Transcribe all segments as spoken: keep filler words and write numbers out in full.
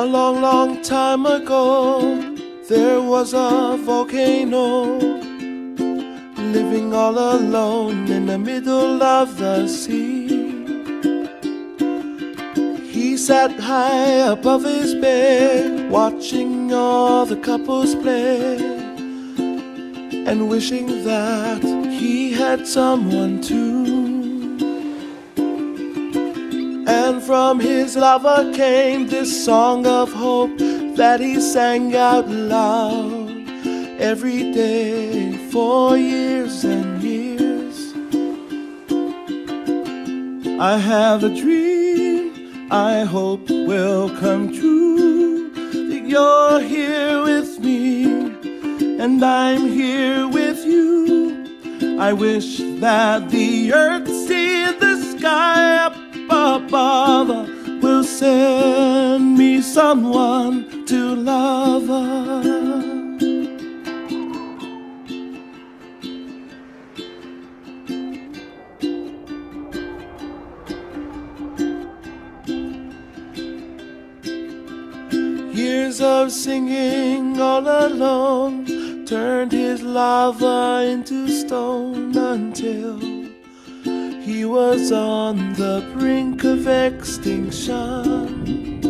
A long, long time ago, there was a volcano living all alone in the middle of the sea. He sat high above his bed, watching all the couples play, and wishing that he had someone too. And from his lover came this song of hope that he sang out loud every day for years and years. I have a dream I hope will come true, that you're here with me and I'm here with you. I wish that the earth, sea, and the sky up above will send me someone to love her. Years of singing all alone turned his lava into stone until he was on the brink of extinction.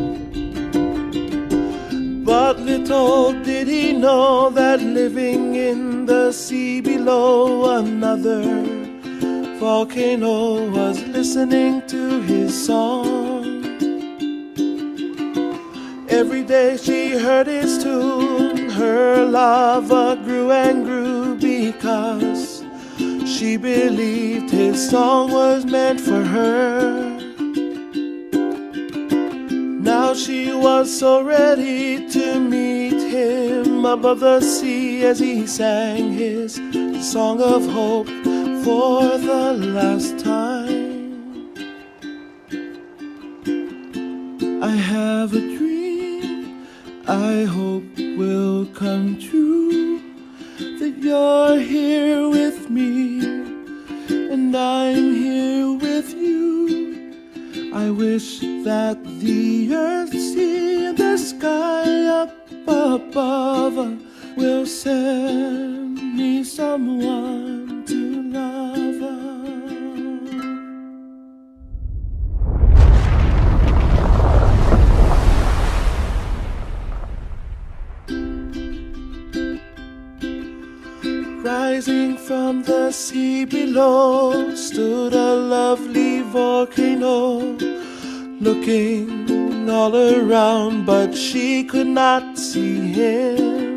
But little did he know that living in the sea below, another volcano was listening to his song. Every day she heard his tune, her lava grew and grew because she believed his song was meant for her. Now she was so ready to meet him above the sea as he sang his song of hope for the last time. I have a dream I hope will come true, that you're here with me and I'm here with you. I wish that the earth, sea, and the sky up above will send me someone to love her. Rising from the sea below stood a lovely volcano, looking all around, but she could not see him.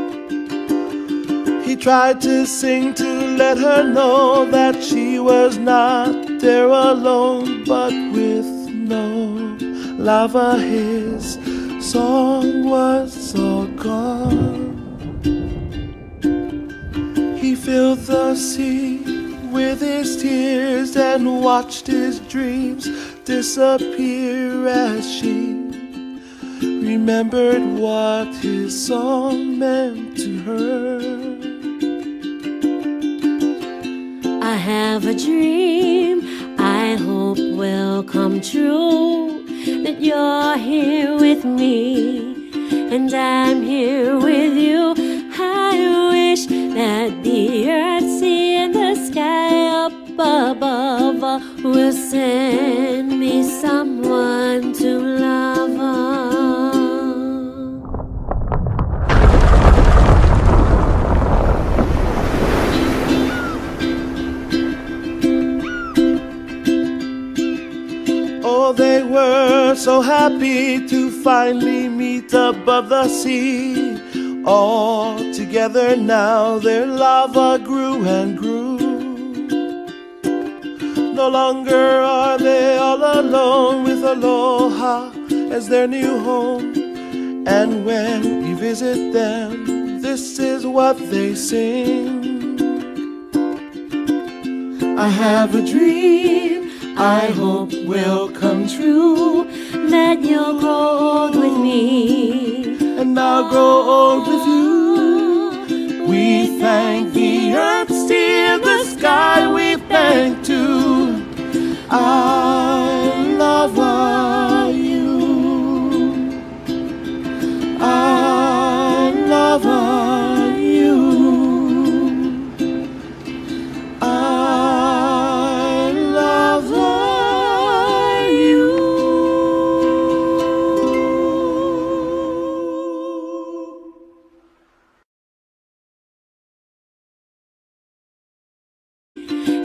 He tried to sing to let her know that she was not there alone, but with no lava his song was all gone. He filled the sea with his tears and watched his dreams disappear as she remembered what his song meant to her. I have a dream I hope will come true, that you're here with me and I'm here with you. I wish that the earth, sea, and the sky up above will send me someone to love her. Oh, they were so happy to finally meet above the sea. All together now their lava grew and grew. No longer are they all alone, with Aloha as their new home. And when we visit them, this is what they sing. I have a dream I hope will come true, that you'll grow old with me and I'll grow old with you. We thank the earth, sea, and the sky. We thank too I love you.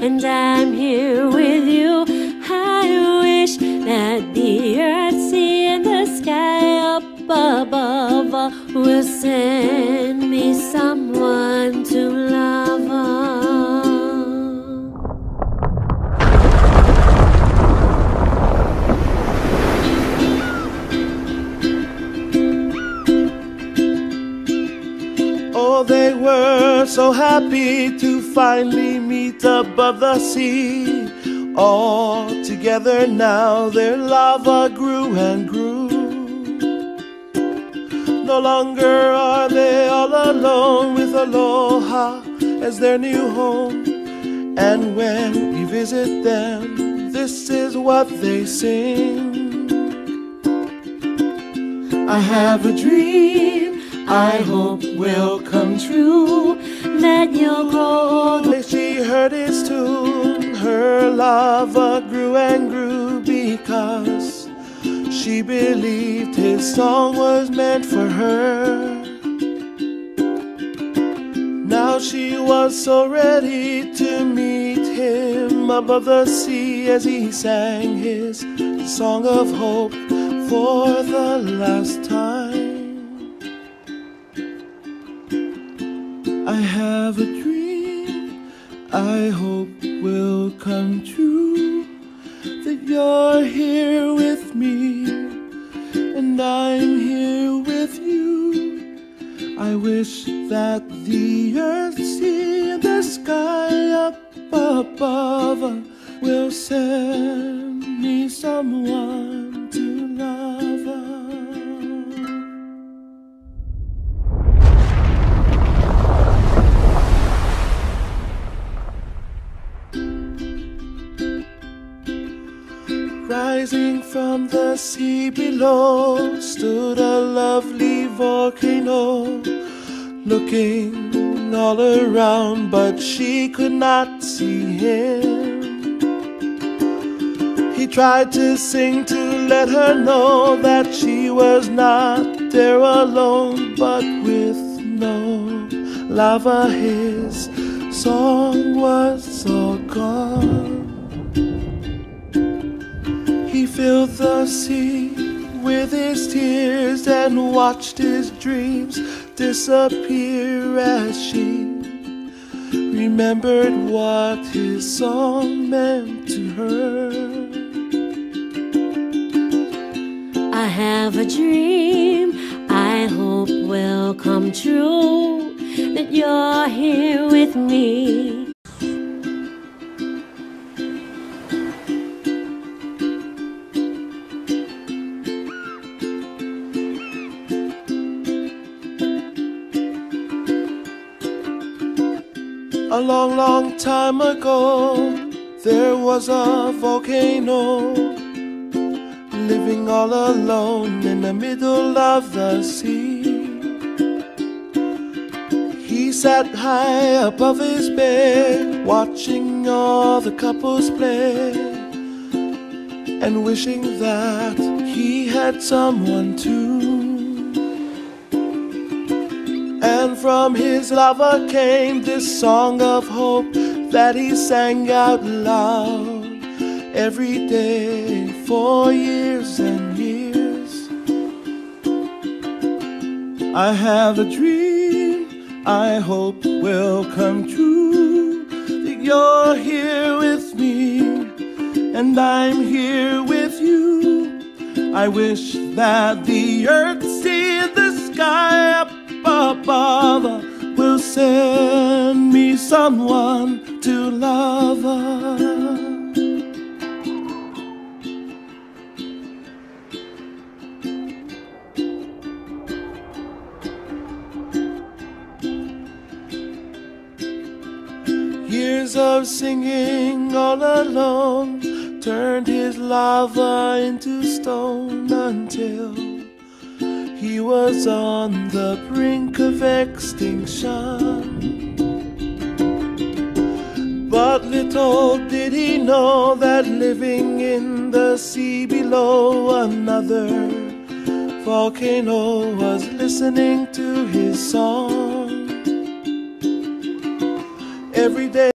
and I'm here with you. I wish that the earth, sea, and the sky up above will send me someone to love her. Oh, they were so happy to finally meet above the sea. All together now their love grew and grew. No longer are they all alone, with aloha as their new home. And when we visit them, this is what they sing. I have a dream I hope will come true, that you'll grow old. When she heard his tune, her love grew and grew, because she believed his song was meant for her. Now she was so ready to meet him above the sea, as he sang his song of hope for the last time. I have a dream I hope will come true, that you're here with me and I'm here with you. I wish that the earth, sea, and the sky up above will send me someone to love her. Rising from the sea below stood a lovely volcano, looking all around, but she could not see him. He tried to sing to let her know that she was not there alone, but with no lava his song was all gone. He filled the sea with his tears and watched his dreams disappear, as she remembered what his song meant to her. I have a dream I hope will come true, that you're here with me. A long, long time ago, there was a volcano, living all alone in the middle of the sea. He sat high above his bed, watching all the couples play, and wishing that he had someone too. And from his lover came this song of hope that he sang out loud every day for years and years. I have a dream I hope will come true, that you're here with me and I'm here with you. I wish that the earth, sea, and the sky up above will send me someone to love her. Years of singing all alone turned his lava into stone, until he was on the brink of extinction. But little did he know that living in the sea below, another volcano was listening to his song. Every day